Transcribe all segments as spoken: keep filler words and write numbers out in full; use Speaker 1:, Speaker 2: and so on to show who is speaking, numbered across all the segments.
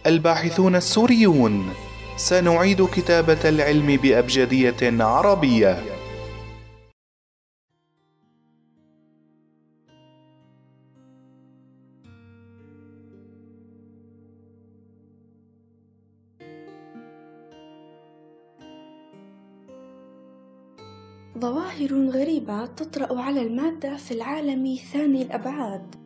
Speaker 1: الباحثون السوريون، سنعيد كتابة العلم بأبجدية عربية.
Speaker 2: ظواهر غريبة تطرأ على المادة في العالم ثاني الأبعاد.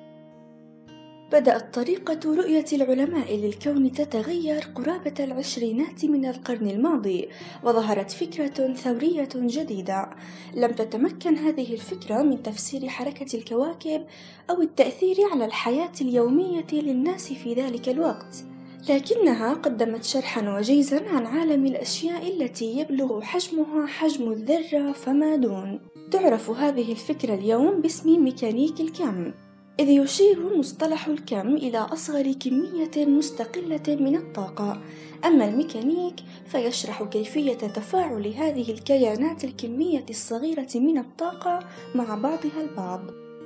Speaker 2: بدأت طريقة رؤية العلماء للكون تتغير قرابة العشرينات من القرن الماضي، وظهرت فكرة ثورية جديدة. لم تتمكن هذه الفكرة من تفسير حركة الكواكب أو التأثير على الحياة اليومية للناس في ذلك الوقت، لكنها قدمت شرحاً وجيزاً عن عالم الأشياء التي يبلغ حجمها حجم الذرة فما دون. تعرف هذه الفكرة اليوم باسم ميكانيك الكم، إذ يشير مصطلح الكم إلى أصغر كمية مستقلة من الطاقة، أما الميكانيك فيشرح كيفية تفاعل هذه الكيانات الكمية الصغيرة من الطاقة مع بعضها البعض.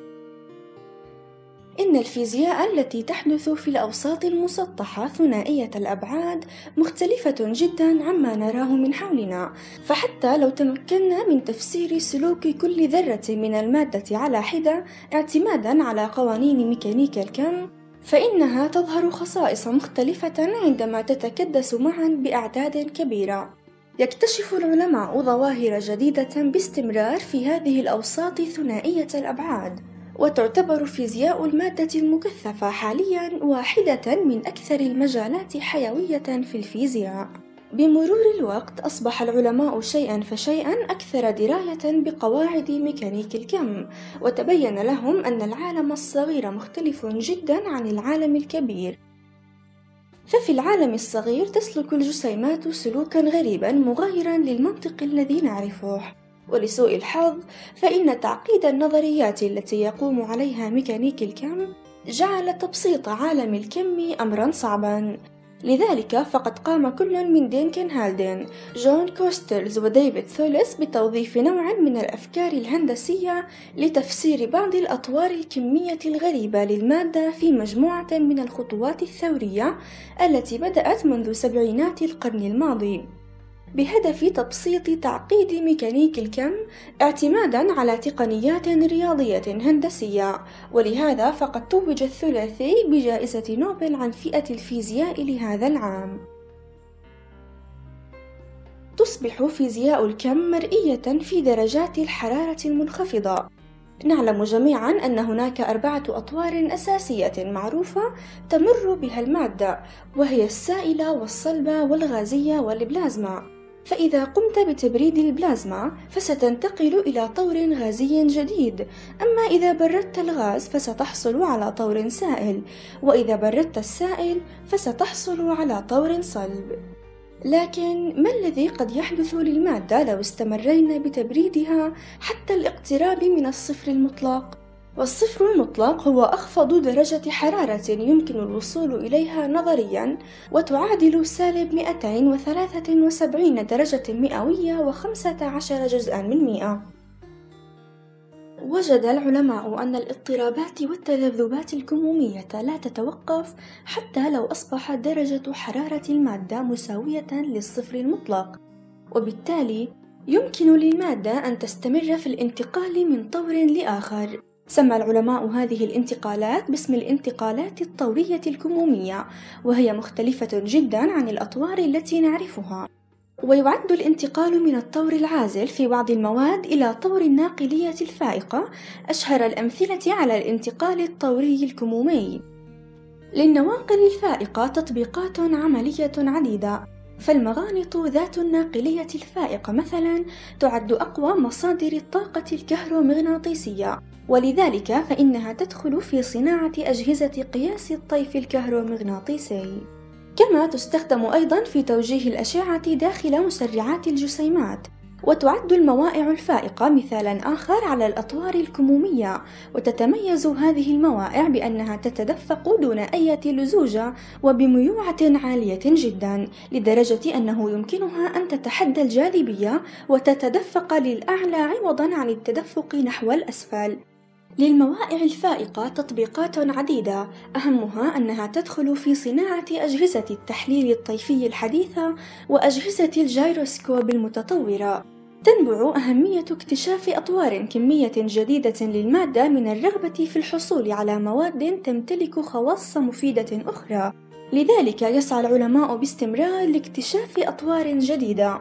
Speaker 2: إن الفيزياء التي تحدث في الأوساط المسطحة ثنائية الأبعاد مختلفة جدا عما نراه من حولنا، فحتى لو تمكنا من تفسير سلوك كل ذرة من المادة على حدة اعتمادا على قوانين ميكانيك الكم، فإنها تظهر خصائص مختلفة عندما تتكدس معا بأعداد كبيرة. يكتشف العلماء ظواهر جديدة باستمرار في هذه الأوساط ثنائية الأبعاد، وتعتبر فيزياء المادة المكثفة حالياً واحدة من أكثر المجالات حيوية في الفيزياء. بمرور الوقت أصبح العلماء شيئاً فشيئاً أكثر دراية بقواعد ميكانيك الكم، وتبين لهم أن العالم الصغير مختلف جداً عن العالم الكبير. ففي العالم الصغير تسلك الجسيمات سلوكاً غريباً مغايراً للمنطق الذي نعرفه، ولسوء الحظ فإن تعقيد النظريات التي يقوم عليها ميكانيك الكم جعل تبسيط عالم الكم أمرا صعبا. لذلك فقد قام كل من دينكن هالدن، جون كوستلز وديفيد ثوليس بتوظيف نوع من الأفكار الهندسية لتفسير بعض الأطوار الكمية الغريبة للمادة في مجموعة من الخطوات الثورية التي بدأت منذ سبعينات القرن الماضي، بهدف تبسيط تعقيد ميكانيك الكم اعتمادا على تقنيات رياضية هندسية. ولهذا فقد توج الثلاثي بجائزة نوبل عن فئة الفيزياء لهذا العام. تصبح فيزياء الكم مرئية في درجات الحرارة المنخفضة. نعلم جميعا أن هناك أربعة أطوار أساسية معروفة تمر بها المادة، وهي السائلة والصلبة والغازية والبلازما. فإذا قمت بتبريد البلازما فستنتقل إلى طور غازي جديد، أما إذا بردت الغاز فستحصل على طور سائل، وإذا بردت السائل فستحصل على طور صلب. لكن ما الذي قد يحدث للمادة لو استمرينا بتبريدها حتى الاقتراب من الصفر المطلق؟ والصفر المطلق هو أخفض درجة حرارة يمكن الوصول إليها نظرياً، وتعادل سالب مئتين وثلاثة وسبعين درجة مئوية وخمسة عشر جزءاً من مئة. وجد العلماء أن الاضطرابات والتذبذبات الكمومية لا تتوقف حتى لو أصبحت درجة حرارة المادة مساوية للصفر المطلق، وبالتالي يمكن للمادة أن تستمر في الانتقال من طور لآخر. سمى العلماء هذه الانتقالات باسم الانتقالات الطورية الكمومية، وهي مختلفة جدا عن الأطوار التي نعرفها. ويعد الانتقال من الطور العازل في بعض المواد إلى طور الناقلية الفائقة أشهر الأمثلة على الانتقال الطوري الكمومي. للنواقل الفائقة تطبيقات عملية عديدة، فالمغانط ذات الناقلية الفائقة مثلا تعد أقوى مصادر الطاقة الكهرومغناطيسية، ولذلك فإنها تدخل في صناعة أجهزة قياس الطيف الكهرومغناطيسي. كما تستخدم أيضا في توجيه الأشعة داخل مسرعات الجسيمات، وتعد الموائع الفائقة مثالا آخر على الأطوار الكمومية، وتتميز هذه الموائع بأنها تتدفق دون أي لزوجة وبميوعة عالية جدا، لدرجة أنه يمكنها أن تتحدى الجاذبية وتتدفق للأعلى عوضا عن التدفق نحو الأسفل. للموائع الفائقة تطبيقات عديدة، أهمها أنها تدخل في صناعة أجهزة التحليل الطيفي الحديثة وأجهزة الجيروسكوب المتطورة. تنبع أهمية اكتشاف أطوار كمية جديدة للمادة من الرغبة في الحصول على مواد تمتلك خواص مفيدة أخرى، لذلك يسعى العلماء باستمرار لاكتشاف أطوار جديدة.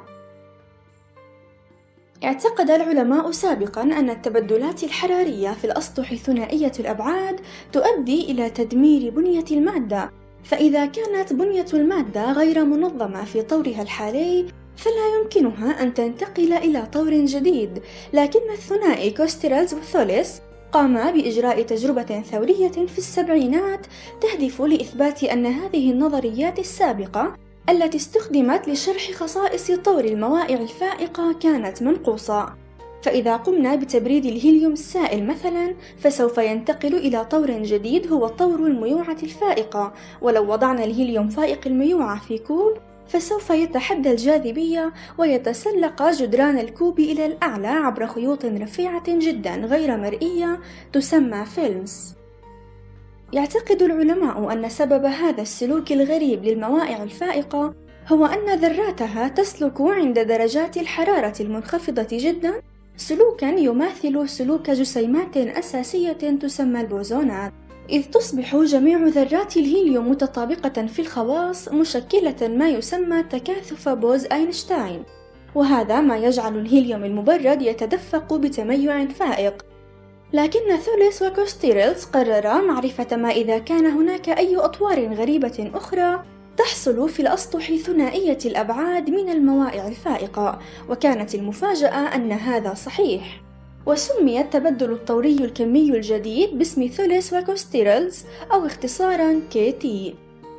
Speaker 2: اعتقد العلماء سابقاً أن التبدلات الحرارية في الأسطح ثنائية الأبعاد تؤدي إلى تدمير بنية المادة، فإذا كانت بنية المادة غير منظمة في طورها الحالي فلا يمكنها أن تنتقل إلى طور جديد. لكن الثنائي كوستيرلز وثوليس قاما بإجراء تجربة ثورية في السبعينات تهدف لإثبات أن هذه النظريات السابقة التي استخدمت لشرح خصائص طور الموائع الفائقة كانت منقوصة. فإذا قمنا بتبريد الهيليوم السائل مثلا فسوف ينتقل إلى طور جديد هو طور الميوعة الفائقة، ولو وضعنا الهيليوم فائق الميوعة في كوب فسوف يتحدى الجاذبية ويتسلق جدران الكوب إلى الأعلى عبر خيوط رفيعة جدا غير مرئية تسمى فيلمز. يعتقد العلماء أن سبب هذا السلوك الغريب للموائع الفائقة هو أن ذراتها تسلك عند درجات الحرارة المنخفضة جدا سلوكا يماثل سلوك جسيمات أساسية تسمى البوزونات، إذ تصبح جميع ذرات الهيليوم متطابقة في الخواص مشكلة ما يسمى تكاثف بوز-أينشتاين، وهذا ما يجعل الهيليوم المبرد يتدفق بتميع فائق. لكن ثوليس وكوستيرلز قررا معرفة ما إذا كان هناك أي أطوار غريبة أخرى تحصل في الأسطح ثنائية الأبعاد من الموائع الفائقة، وكانت المفاجأة أن هذا صحيح، وسمي التبدل الطوري الكمي الجديد باسم ثوليس وكوستيرلز أو اختصارا كي تي.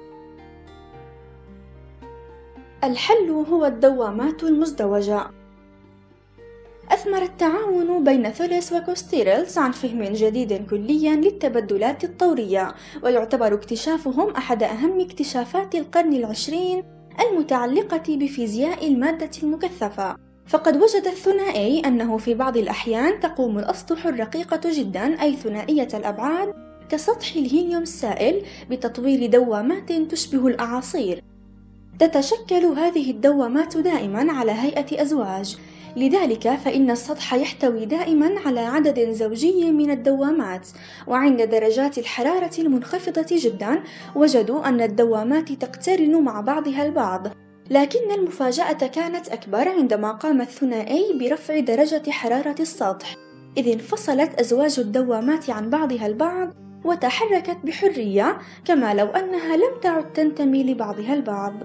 Speaker 2: الحل هو الدوامات المزدوجة. أثمر التعاون بين ثوليس وكوستيرلز عن فهم جديد كليا للتبدلات الطورية، ويعتبر اكتشافهم أحد أهم اكتشافات القرن العشرين المتعلقة بفيزياء المادة المكثفة. فقد وجد الثنائي أنه في بعض الأحيان تقوم الأسطح الرقيقة جدا أي ثنائية الأبعاد كسطح الهيليوم السائل بتطوير دوامات تشبه الأعاصير. تتشكل هذه الدوامات دائما على هيئة أزواج، لذلك فإن السطح يحتوي دائما على عدد زوجي من الدوامات، وعند درجات الحرارة المنخفضة جدا وجدوا أن الدوامات تقترن مع بعضها البعض. لكن المفاجأة كانت أكبر عندما قام الثنائي برفع درجة حرارة السطح، إذ انفصلت أزواج الدوامات عن بعضها البعض وتحركت بحرية كما لو أنها لم تعد تنتمي لبعضها البعض.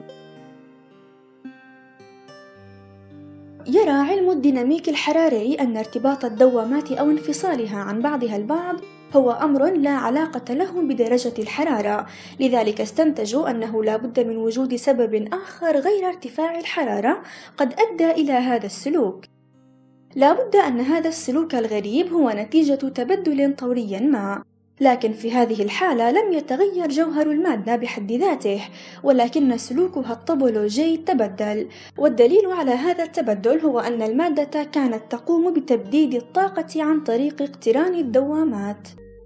Speaker 2: يرى علم الديناميك الحراري أن ارتباط الدوامات أو انفصالها عن بعضها البعض هو أمر لا علاقة له بدرجة الحرارة، لذلك استنتجوا أنه لا بد من وجود سبب آخر غير ارتفاع الحرارة قد أدى إلى هذا السلوك. لا بد أن هذا السلوك الغريب هو نتيجة تبدل طوري ما، لكن في هذه الحالة لم يتغير جوهر المادة بحد ذاته، ولكن سلوكها الطبولوجي تبدل. والدليل على هذا التبدل هو أن المادة كانت تقوم بتبديد الطاقة عن طريق اقتران الدوامات.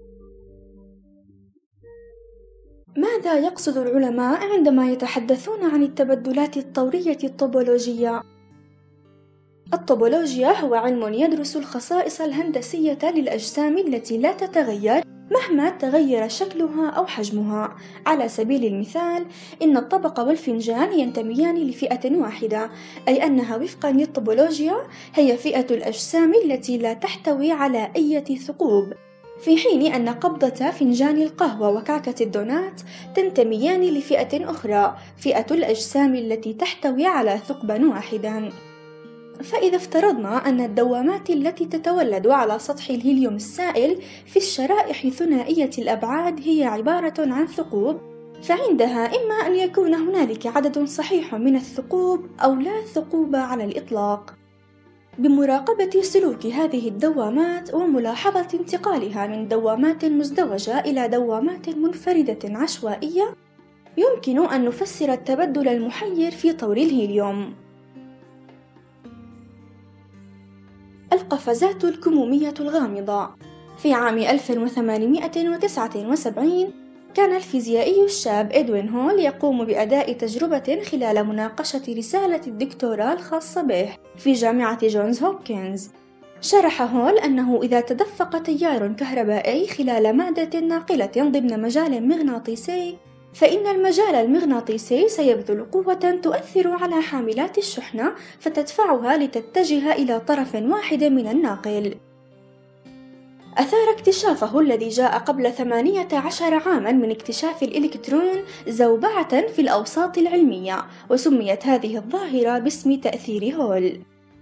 Speaker 2: ماذا يقصد العلماء عندما يتحدثون عن التبدلات الطورية الطبولوجية؟ الطبولوجيا هو علم يدرس الخصائص الهندسية للأجسام التي لا تتغير مهما تغير شكلها أو حجمها. على سبيل المثال، إن الطبق والفنجان ينتميان لفئة واحدة، أي أنها وفقا للطبولوجيا هي فئة الأجسام التي لا تحتوي على أي ثقوب، في حين أن قبضة فنجان القهوة وكعكة الدونات تنتميان لفئة أخرى، فئة الأجسام التي تحتوي على ثقبا واحدا. فإذا افترضنا أن الدوامات التي تتولد على سطح الهيليوم السائل في الشرائح ثنائية الأبعاد هي عبارة عن ثقوب، فعندها إما أن يكون هنالك عدد صحيح من الثقوب أو لا ثقوب على الإطلاق. بمراقبة سلوك هذه الدوامات وملاحظة انتقالها من دوامات مزدوجة إلى دوامات منفردة عشوائية يمكن أن نفسر التبدل المحير في طور الهيليوم. القفزات الكمومية الغامضة. في عام ألف وثمانمائة وتسعة وسبعين كان الفيزيائي الشاب إدوين هول يقوم بأداء تجربة خلال مناقشة رسالة الدكتوراه الخاصة به في جامعة جونز هوبكنز. شرح هول أنه إذا تدفق تيار كهربائي خلال مادة ناقلة ضمن مجال مغناطيسي، فإن المجال المغناطيسي سيبذل قوة تؤثر على حاملات الشحنة فتدفعها لتتجه إلى طرف واحد من الناقل. أثار اكتشافه الذي جاء قبل ثمانية عشر عاماً من اكتشاف الإلكترون زوبعة في الأوساط العلمية، وسميت هذه الظاهرة باسم تأثير هول.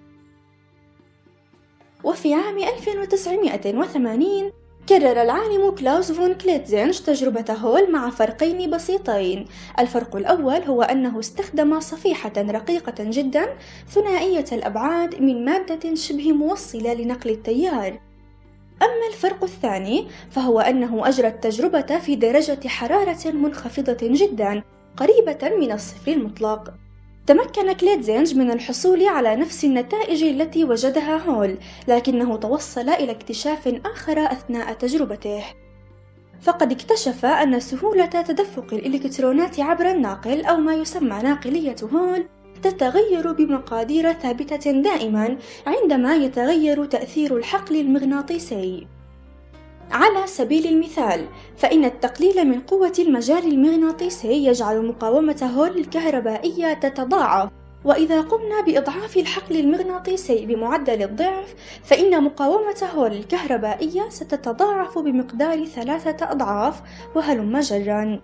Speaker 2: وفي عام ألف وتسعمائة وثمانين كرر العالم كلاوس فون كليتزينج تجربة هول مع فرقين بسيطين. الفرق الأول هو أنه استخدم صفيحة رقيقة جدا ثنائية الأبعاد من مادة شبه موصلة لنقل التيار. أما الفرق الثاني فهو أنه أجرى التجربة في درجة حرارة منخفضة جدا قريبة من الصفر المطلق. تمكن كليتزينج من الحصول على نفس النتائج التي وجدها هول، لكنه توصل إلى اكتشاف آخر أثناء تجربته، فقد اكتشف أن سهولة تدفق الإلكترونات عبر الناقل أو ما يسمى ناقلية هول تتغير بمقادير ثابتة دائما عندما يتغير تأثير الحقل المغناطيسي. على سبيل المثال، فإن التقليل من قوة المجال المغناطيسي يجعل مقاومة هول الكهربائية تتضاعف، وإذا قمنا بإضعاف الحقل المغناطيسي بمعدل الضعف، فإن مقاومة هول الكهربائية ستتضاعف بمقدار ثلاثة أضعاف، وهلم جرا.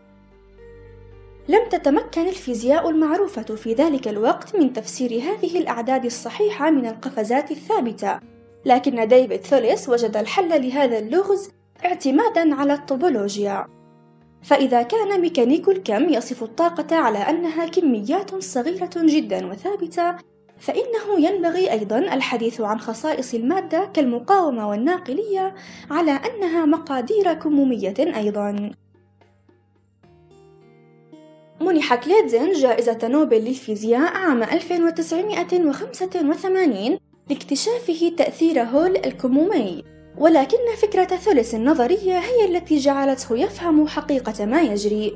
Speaker 2: لم تتمكن الفيزياء المعروفة في ذلك الوقت من تفسير هذه الأعداد الصحيحة من القفزات الثابتة، لكن ديفيد ثوليس وجد الحل لهذا اللغز اعتماداً على الطوبولوجيا. فإذا كان ميكانيكو الكم يصف الطاقة على أنها كميات صغيرة جداً وثابتة، فإنه ينبغي أيضاً الحديث عن خصائص المادة كالمقاومة والناقلية على أنها مقادير كمومية أيضاً. منح كليتزينج جائزة نوبل للفيزياء عام ألف وتسعمائة وخمسة وثمانين لاكتشافه تأثير هول الكمومي، ولكن فكرة ثوليس النظرية هي التي جعلته يفهم حقيقة ما يجري.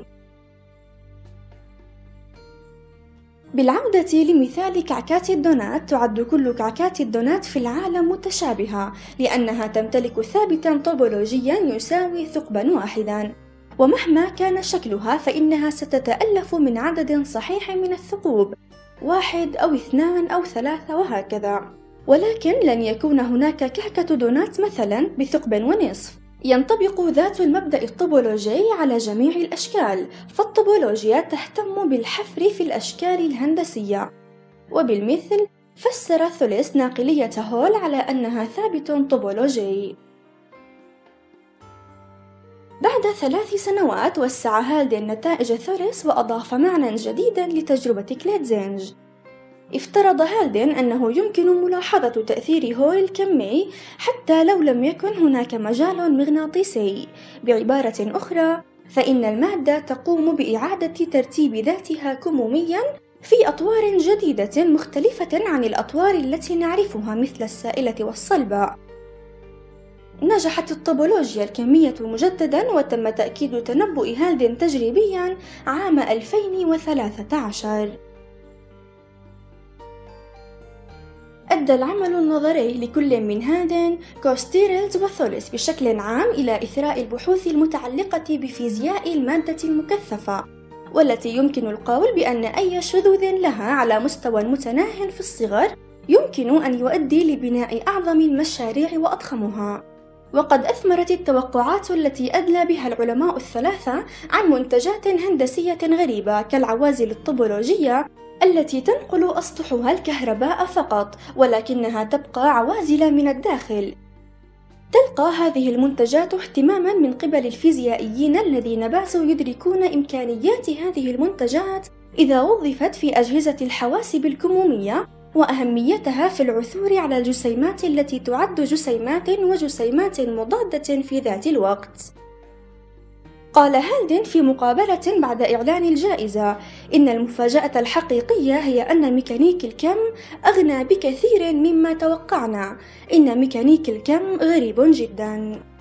Speaker 2: بالعودة لمثال كعكات الدونات، تعد كل كعكات الدونات في العالم متشابهة لأنها تمتلك ثابتاً طوبولوجياً يساوي ثقباً واحداً، ومهما كان شكلها فإنها ستتألف من عدد صحيح من الثقوب، واحد أو اثنان أو ثلاثة وهكذا. ولكن لن يكون هناك كعكة دونات مثلا بثقب ونصف. ينطبق ذات المبدأ الطوبولوجي على جميع الأشكال، فالطوبولوجيا تهتم بالحفر في الأشكال الهندسية. وبالمثل فسر ثوليس ناقلية هول على أنها ثابت طوبولوجي. بعد ثلاث سنوات وسع هالدين نتائج ثوليس وأضاف معنى جديدا لتجربة كليتزينج. افترض هالدين أنه يمكن ملاحظة تأثير هول الكمي حتى لو لم يكن هناك مجال مغناطيسي. بعبارة أخرى، فإن المادة تقوم بإعادة ترتيب ذاتها كموميا في أطوار جديدة مختلفة عن الأطوار التي نعرفها مثل السائلة والصلبة. نجحت الطوبولوجيا الكمية مجددا، وتم تأكيد تنبؤ هالدين تجريبيا عام ألفين وثلاثة عشر. أدى العمل النظري لكل من هالدين، كوستيرلز وثوليس بشكل عام إلى إثراء البحوث المتعلقة بفيزياء المادة المكثفة، والتي يمكن القول بأن أي شذوذ لها على مستوى متناهٍ في الصغر يمكن أن يؤدي لبناء أعظم المشاريع وأضخمها. وقد أثمرت التوقعات التي أدلى بها العلماء الثلاثة عن منتجات هندسية غريبة كالعوازل الطوبولوجية التي تنقل أسطحها الكهرباء فقط، ولكنها تبقى عوازل من الداخل. تلقى هذه المنتجات اهتماما من قبل الفيزيائيين الذين باتوا يدركون إمكانيات هذه المنتجات إذا وظفت في أجهزة الحواسب الكمومية، وأهميتها في العثور على الجسيمات التي تعد جسيمات وجسيمات مضادة في ذات الوقت. قال هالدن في مقابلة بعد إعلان الجائزة: إن المفاجأة الحقيقية هي أن ميكانيك الكم أغنى بكثير مما توقعنا. إن ميكانيك الكم غريب جدا.